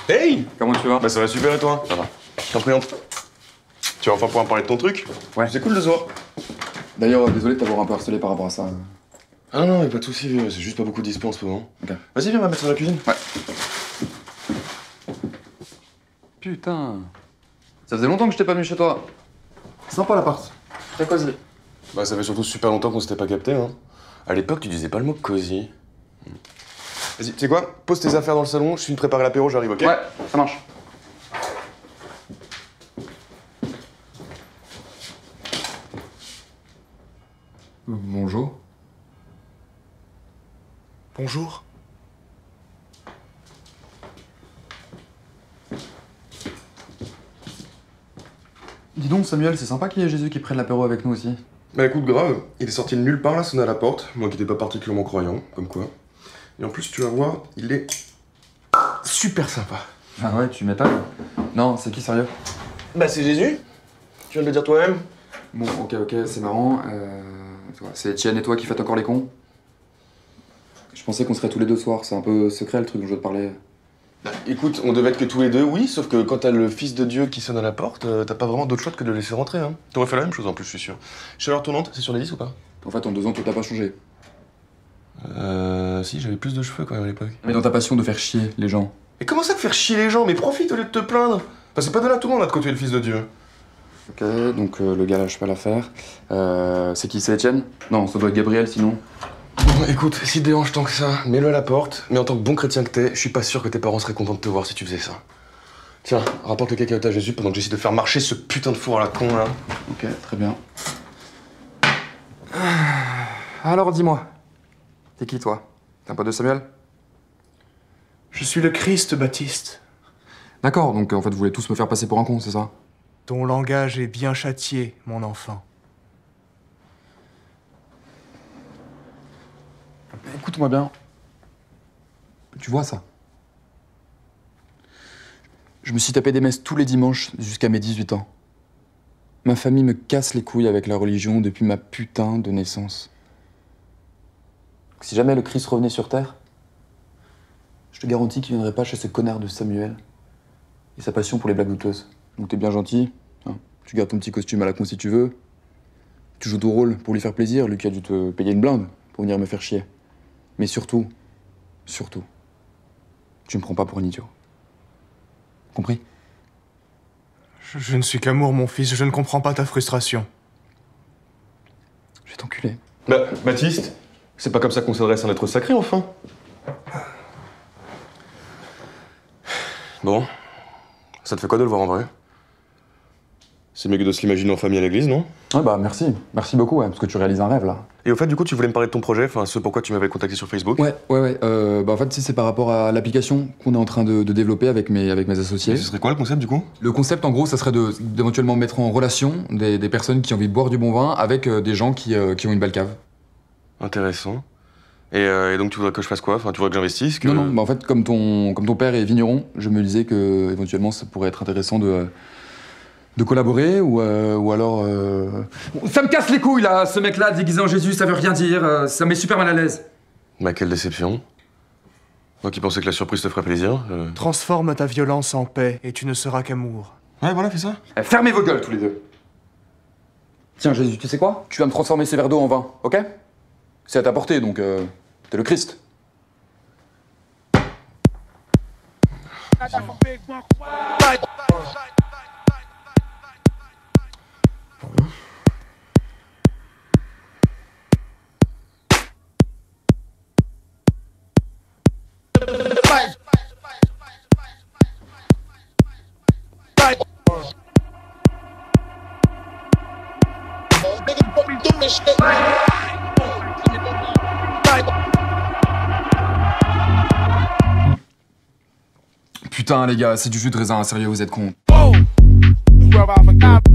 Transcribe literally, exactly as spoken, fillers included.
Hey! Comment tu vas? Bah ça va super et toi? Ça va. Je t'en prie, entre. Tu vas enfin pouvoir me parler de ton truc? Ouais. C'est cool de se voir. D'ailleurs, euh, désolé de t'avoir un peu harcelé par rapport à ça. Ah non, mais pas de soucis, vieux, c'est juste pas beaucoup de dispo en ce moment. Ok. Vas-y, viens, on va mettre ça dans la cuisine. Ouais. Putain. Ça faisait longtemps que j'étais pas venu chez toi. Sympa l'appart. Très cosy. Bah ça fait surtout super longtemps qu'on s'était pas capté, hein. À l'époque, tu disais pas le mot cosy. Vas-y, tu sais quoi? Pose tes affaires dans le salon, je finis de préparer l'apéro, j'arrive, ok? Ouais, ça marche. Bonjour. Bonjour. Dis donc, Samuel, c'est sympa qu'il y ait Jésus qui prenne l'apéro avec nous aussi. Bah écoute, grave, il est sorti de nulle part là, sonné à la porte, moi qui n'étais pas particulièrement croyant, comme quoi. Et en plus, tu vas voir, il est super sympa. Ah ouais, tu m'étonnes. Non, c'est qui, sérieux? Bah c'est Jésus. Tu viens de le dire toi-même. Bon, ok, ok, c'est marrant. Euh... C'est Etienne et toi qui faites encore les cons? Je pensais qu'on serait tous les deux ce soir, c'est un peu secret le truc dont je veux te parler. Bah écoute, on devait être que tous les deux, oui, sauf que quand t'as le fils de Dieu qui sonne à la porte, euh, t'as pas vraiment d'autre choix que de le laisser rentrer, hein. T'aurais fait la même chose en plus, je suis sûr. Chaleur tournante, c'est sur les dix ou pas? En fait, en deux ans, tout n'a pas changé. Euh... Si, j'avais plus de cheveux quand même à l'époque. Mais dans ta passion de faire chier les gens. Et comment ça de faire chier les gens? Mais profite au lieu de te plaindre. Enfin, c'est pas de là tout le monde à de côté le fils de Dieu. Ok, donc euh, le gars lâche pas l'affaire. Euh, c'est qui, c'est Etienne? Non, ça doit être Gabriel sinon. Bon, écoute, si te dérange tant que ça, mets-le à la porte. Mais en tant que bon chrétien que t'es, je suis pas sûr que tes parents seraient contents de te voir si tu faisais ça. Tiens, rapporte le cacahuète à Jésus pendant que j'essaie de faire marcher ce putain de four à la con, là. Ok, très bien. Alors dis-moi, t'es qui toi? T'es un pote de Samuel? Je suis le Christ, Baptiste. D'accord, donc en fait vous voulez tous me faire passer pour un con, c'est ça? Ton langage est bien châtié, mon enfant. Écoute-moi bien. Tu vois ça? Je me suis tapé des messes tous les dimanches jusqu'à mes dix-huit ans. Ma famille me casse les couilles avec la religion depuis ma putain de naissance. Si jamais le Christ revenait sur Terre, je te garantis qu'il viendrait pas chez ce connard de Samuel et sa passion pour les blagues douteuses. Donc t'es bien gentil, hein, tu gardes ton petit costume à la con si tu veux, tu joues ton rôle pour lui faire plaisir, lui qui a dû te payer une blinde pour venir me faire chier. Mais surtout, surtout, tu me prends pas pour un idiot. Compris? Je, je ne suis qu'amour, mon fils. Je ne comprends pas ta frustration. Je vais t'enculer. Bah, Baptiste, c'est pas comme ça qu'on s'adresse à un être sacré, enfin. Bon, ça te fait quoi de le voir en vrai? C'est mieux que de se l'imaginer en famille à l'église, non? Ouais bah merci, merci beaucoup, ouais, parce que tu réalises un rêve là. Et au fait, du coup, tu voulais me parler de ton projet, enfin, ce pourquoi tu m'avais contacté sur Facebook? Ouais, ouais, ouais, euh, bah en fait, c'est par rapport à l'application qu'on est en train de, de développer avec mes, avec mes associés. Et ce serait quoi le concept, du coup? Le concept, en gros, ça serait de- d'éventuellement mettre en relation des, des personnes qui ont envie de boire du bon vin avec euh, des gens qui, euh, qui ont une belle cave. Intéressant. Et, euh, et donc, tu voudrais que je fasse quoi? Enfin, tu voudrais que j'investisse que... Non, non, bah en fait, comme ton, comme ton père est vigneron, je me disais que éventuellement ça pourrait être intéressant de, euh, de collaborer ou, euh, ou alors. Euh... Ça me casse les couilles là, ce mec-là déguisé en Jésus, ça veut rien dire, euh, ça me met super mal à l'aise. Bah, quelle déception. Moi qui pensais que la surprise te ferait plaisir. euh. Transforme ta violence en paix et tu ne seras qu'amour. Ouais, voilà, fais ça. Eh, fermez vos gueules tous les deux. Tiens Jésus, tu sais quoi? Tu vas me transformer ces verres d'eau en vin, ok? C'est à ta portée, donc euh, t'es le Christ. Putain les gars, c'est du jus de raisin, sérieux, vous êtes cons. Whoa.